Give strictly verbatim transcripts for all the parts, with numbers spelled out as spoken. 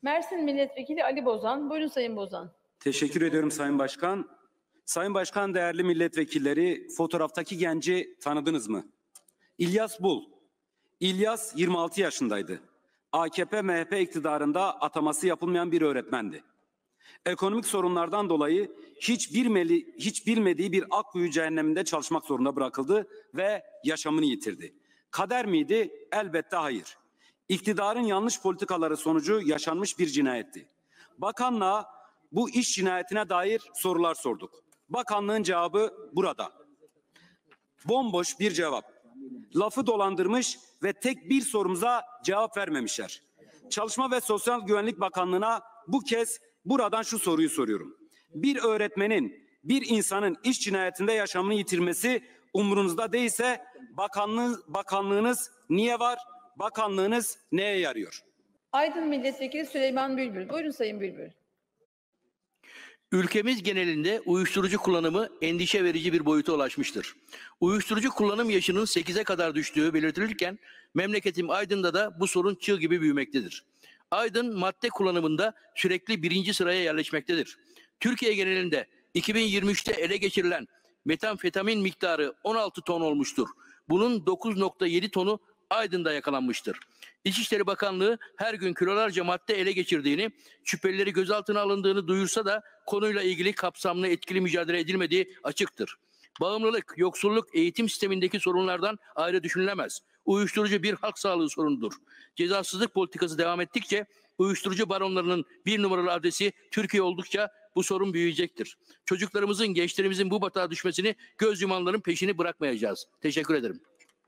Mersin Milletvekili Ali Bozan. Buyurun Sayın Bozan. Teşekkür ediyorum Sayın Başkan. Sayın Başkan, değerli milletvekilleri, fotoğraftaki genci tanıdınız mı? İlyas Bul. İlyas yirmi altı yaşındaydı. A K P M H P iktidarında ataması yapılmayan bir öğretmendi. Ekonomik sorunlardan dolayı hiç bilmeli, hiç bilmediği bir Akkuyu cehenneminde çalışmak zorunda bırakıldı ve yaşamını yitirdi. Kader miydi? Elbette hayır. İktidarın yanlış politikaları sonucu yaşanmış bir cinayetti. Bakanlığa bu iş cinayetine dair sorular sorduk. Bakanlığın cevabı burada. Bomboş bir cevap. Lafı dolandırmış ve tek bir sorumuza cevap vermemişler. Çalışma ve Sosyal Güvenlik Bakanlığı'na bu kez buradan şu soruyu soruyorum. Bir öğretmenin, bir insanın iş cinayetinde yaşamını yitirmesi umurunuzda değilse bakanlığınız, bakanlığınız niye var? Bakanlığınız neye yarıyor? Aydın Milletvekili Süleyman Bülbül. Buyurun Sayın Bülbül. Ülkemiz genelinde uyuşturucu kullanımı endişe verici bir boyuta ulaşmıştır. Uyuşturucu kullanım yaşının sekize kadar düştüğü belirtilirken memleketim Aydın'da da bu sorun çığ gibi büyümektedir. Aydın madde kullanımında sürekli birinci sıraya yerleşmektedir. Türkiye genelinde iki bin yirmi üçte ele geçirilen metamfetamin miktarı on altı ton olmuştur. Bunun dokuz nokta yedi tonu Aydın'da yakalanmıştır. İçişleri Bakanlığı her gün kilolarca madde ele geçirdiğini, şüphelileri gözaltına alındığını duyursa da konuyla ilgili kapsamlı etkili mücadele edilmediği açıktır. Bağımlılık, yoksulluk eğitim sistemindeki sorunlardan ayrı düşünülemez. Uyuşturucu bir halk sağlığı sorunudur. Cezasızlık politikası devam ettikçe uyuşturucu baronlarının bir numaralı adresi Türkiye oldukça bu sorun büyüyecektir. Çocuklarımızın, gençlerimizin bu batağa düşmesini göz yumanların peşini bırakmayacağız. Teşekkür ederim.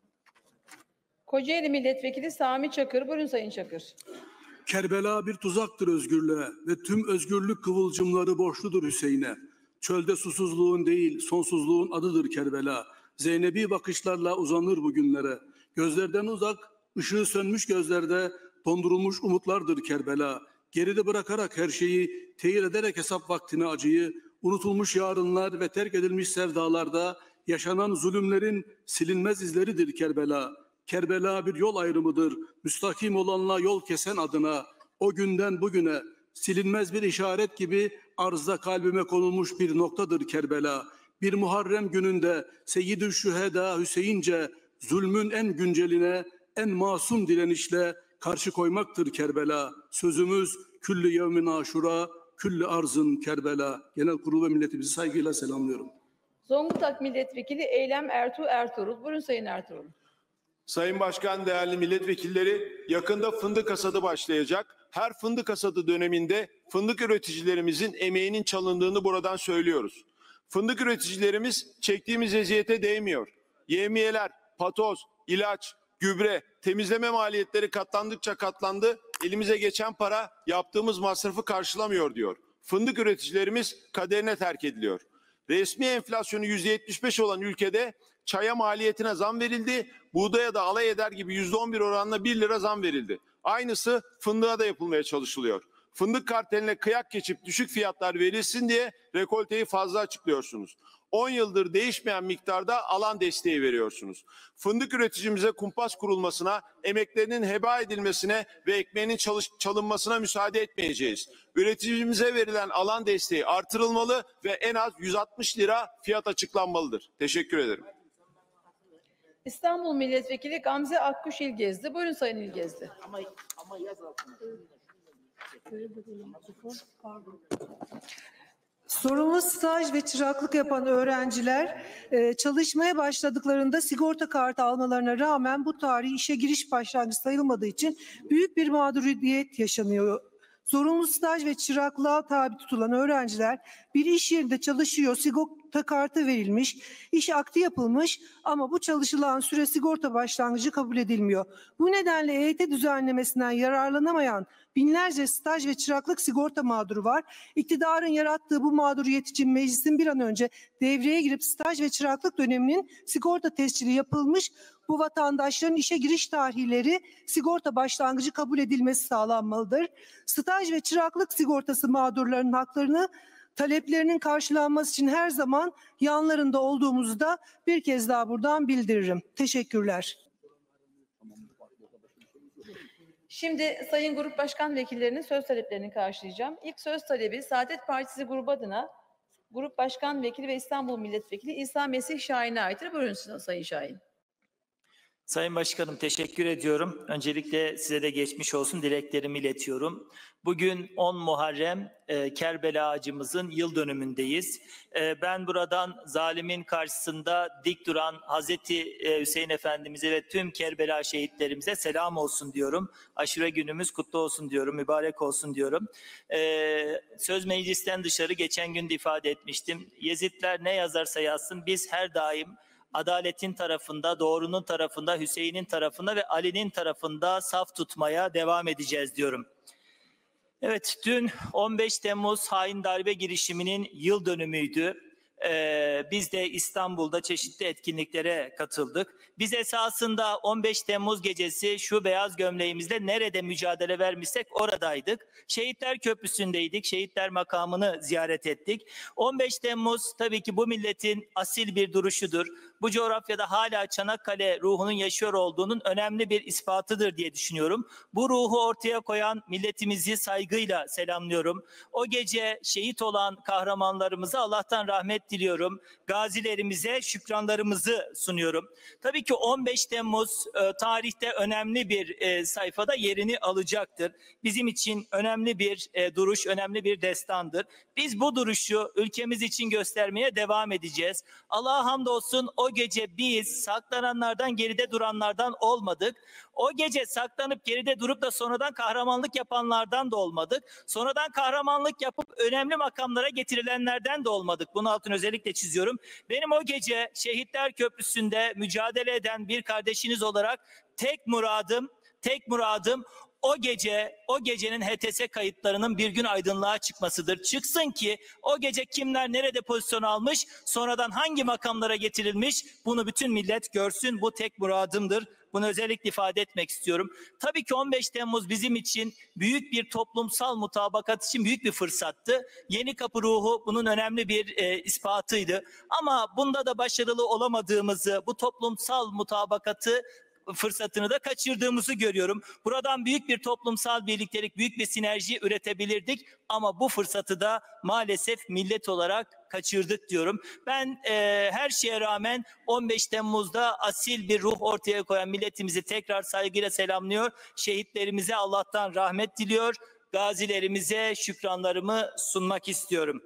Kocaeli Milletvekili Sami Çakır. Buyurun Sayın Çakır. Kerbela bir tuzaktır özgürlüğe ve tüm özgürlük kıvılcımları borçludur Hüseyin'e. Çölde susuzluğun değil, sonsuzluğun adıdır Kerbela. Zeynebi bakışlarla uzanır bugünlere. Gözlerden uzak, ışığı sönmüş gözlerde dondurulmuş umutlardır Kerbela. Geride bırakarak her şeyi, teyir ederek hesap vaktine acıyı, unutulmuş yarınlar ve terk edilmiş sevdalarda yaşanan zulümlerin silinmez izleridir Kerbela. Kerbela bir yol ayrımıdır, müstakim olanla yol kesen adına. O günden bugüne silinmez bir işaret gibi arzda kalbime konulmuş bir noktadır Kerbela. Bir Muharrem gününde Seyyid-i Şüheda Hüseyince zulmün en günceline, en masum direnişle karşı koymaktır Kerbela. Sözümüz küllü yevmin aşura, küllü arzın Kerbela. Genel Kurulu ve milletimizi saygıyla selamlıyorum. Zonguldak Milletvekili Eylem Ertuğ Ertuğrul. Buyurun Sayın Ertuğrul. Sayın Başkan, değerli milletvekilleri, yakında fındık hasadı başlayacak. Her fındık hasadı döneminde fındık üreticilerimizin emeğinin çalındığını buradan söylüyoruz. Fındık üreticilerimiz çektiğimiz eziyete değmiyor. Yevmiyeler, patoz, ilaç, gübre, temizleme maliyetleri katlandıkça katlandı. Elimize geçen para yaptığımız masrafı karşılamıyor diyor. Fındık üreticilerimiz kaderine terk ediliyor. Resmi enflasyonu yüzde yetmiş beş olan ülkede çaya maliyetine zam verildi. Buğdaya da alay eder gibi yüzde on bir oranla bir lira zam verildi. Aynısı fındığa da yapılmaya çalışılıyor. Fındık karteline kıyak geçip düşük fiyatlar verilsin diye rekolteyi fazla açıklıyorsunuz. on yıldır değişmeyen miktarda alan desteği veriyorsunuz. Fındık üreticimize kumpas kurulmasına, emeklerinin heba edilmesine ve ekmeğinin çalış, çalınmasına müsaade etmeyeceğiz. Üreticimize verilen alan desteği artırılmalı ve en az yüz altmış lira fiyat açıklanmalıdır. Teşekkür ederim. İstanbul Milletvekili Gamze Akkuş İlgezdi. Buyurun Sayın İlgezdi. Ama, ama yaz altına. Sorumlu staj ve çıraklık yapan öğrenciler e, çalışmaya başladıklarında sigorta kartı almalarına rağmen bu tarih işe giriş başlangıcı sayılmadığı için büyük bir mağduriyet yaşanıyor. Zorunlu staj ve çıraklığa tabi tutulan öğrenciler bir iş yerinde çalışıyor, sigorta kartı verilmiş, iş akti yapılmış ama bu çalışılan süre sigorta başlangıcı kabul edilmiyor. Bu nedenle E Y T düzenlemesinden yararlanamayan binlerce staj ve çıraklık sigorta mağduru var. İktidarın yarattığı bu mağduriyet için meclisin bir an önce devreye girip staj ve çıraklık döneminin sigorta tescili yapılmış bu vatandaşların işe giriş tarihleri sigorta başlangıcı kabul edilmesi sağlanmalıdır. Staj ve çıraklık sigortası mağdurlarının haklarını, taleplerinin karşılanması için her zaman yanlarında olduğumuzu da bir kez daha buradan bildiririm. Teşekkürler. Şimdi Sayın Grup Başkan Vekillerinin söz taleplerini karşılayacağım. İlk söz talebi Saadet Partisi grubu adına Grup Başkan Vekili ve İstanbul Milletvekili İsa Mesih Şahin'e aittir. Buyurun Sayın Şahin. Sayın Başkanım teşekkür ediyorum. Öncelikle size de geçmiş olsun dileklerimi iletiyorum. Bugün on Muharrem e, Kerbela ağacımızın yıl dönümündeyiz. E, ben buradan zalimin karşısında dik duran Hazreti e, Hüseyin Efendimiz'e ve tüm Kerbela şehitlerimize selam olsun diyorum. Aşure günümüz kutlu olsun diyorum, mübarek olsun diyorum. E, söz meclisten dışarı geçen gün de ifade etmiştim. Yezidler ne yazarsa yazsın biz her daim adaletin tarafında, doğrunun tarafında, Hüseyin'in tarafında ve Ali'nin tarafında saf tutmaya devam edeceğiz diyorum. Evet, dün on beş Temmuz hain darbe girişiminin yıl dönümüydü. Ee, biz de İstanbul'da çeşitli etkinliklere katıldık. Biz esasında on beş Temmuz gecesi şu beyaz gömleğimizle nerede mücadele vermişsek oradaydık. Şehitler Köprüsü'ndeydik, şehitler makamını ziyaret ettik. on beş Temmuz tabii ki bu milletin asil bir duruşudur. Bu coğrafyada hala Çanakkale ruhunun yaşıyor olduğunun önemli bir ispatıdır diye düşünüyorum. Bu ruhu ortaya koyan milletimizi saygıyla selamlıyorum. O gece şehit olan kahramanlarımıza Allah'tan rahmet diliyorum. Gazilerimize şükranlarımızı sunuyorum. Tabii ki on beş Temmuz e, tarihte önemli bir e, sayfada yerini alacaktır. Bizim için önemli bir e, duruş, önemli bir destandır. Biz bu duruşu ülkemiz için göstermeye devam edeceğiz. Allah'a hamdolsun o gece biz saklananlardan, geride duranlardan olmadık. O gece saklanıp geride durup da sonradan kahramanlık yapanlardan da olmadık. Sonradan kahramanlık yapıp önemli makamlara getirilenlerden de olmadık. Bunu altını özellikle çiziyorum. Benim o gece Şehitler Köprüsü'nde mücadele eden bir kardeşiniz olarak tek muradım, tek muradım o gece, o gecenin H T S kayıtlarının bir gün aydınlığa çıkmasıdır. Çıksın ki o gece kimler nerede pozisyon almış, sonradan hangi makamlara getirilmiş bunu bütün millet görsün. Bu tek muradımdır. Bunu özellikle ifade etmek istiyorum. Tabii ki on beş Temmuz bizim için büyük bir toplumsal mutabakat için büyük bir fırsattı. Yenikapı ruhu bunun önemli bir e, ispatıydı. Ama bunda da başarılı olamadığımızı, bu toplumsal mutabakatı fırsatını da kaçırdığımızı görüyorum. Buradan büyük bir toplumsal birliktelik, büyük bir sinerji üretebilirdik ama bu fırsatı da maalesef millet olarak kaçırdık diyorum. Ben e, her şeye rağmen on beş Temmuz'da asil bir ruh ortaya koyan milletimizi tekrar saygıyla selamlıyor. Şehitlerimize Allah'tan rahmet diliyor. Gazilerimize şükranlarımı sunmak istiyorum.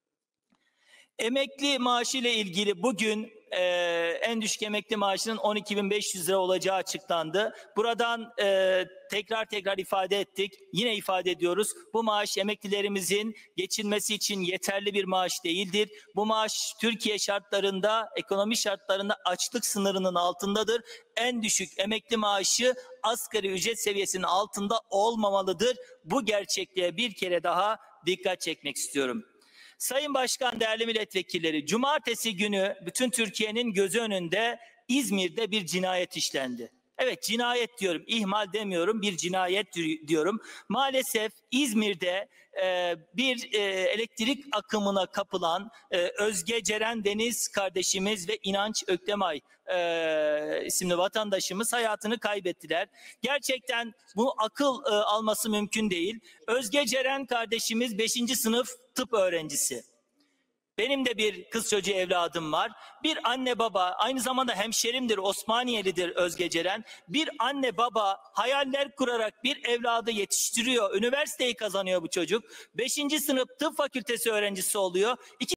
Emekli maaşı ile ilgili bugün e, en düşük emekli maaşının on iki bin beş yüz lira olacağı açıklandı. Buradan e, tekrar tekrar ifade ettik. Yine ifade ediyoruz. Bu maaş emeklilerimizin geçinmesi için yeterli bir maaş değildir. Bu maaş Türkiye şartlarında, ekonomi şartlarında açlık sınırının altındadır. En düşük emekli maaşı asgari ücret seviyesinin altında olmamalıdır. Bu gerçekliğe bir kere daha dikkat çekmek istiyorum. Sayın Başkan, değerli milletvekilleri, cumartesi günü bütün Türkiye'nin gözü önünde İzmir'de bir cinayet işlendi. Evet, cinayet diyorum, ihmal demiyorum, bir cinayet diyorum. Maalesef İzmir'de e, bir e, elektrik akımına kapılan e, Özge Ceren Deniz kardeşimiz ve İnanç Öktemay e, isimli vatandaşımız hayatını kaybettiler. Gerçekten bu akıl e, alması mümkün değil. Özge Ceren kardeşimiz beşinci sınıf tıp öğrencisi. Benim de bir kız çocuğu evladım var. Bir anne baba, aynı zamanda hemşerimdir, Osmaniyelidir Özge Ceren. Bir anne baba hayaller kurarak bir evladı yetiştiriyor. Üniversiteyi kazanıyor bu çocuk. Beşinci sınıf tıp fakültesi öğrencisi oluyor. İki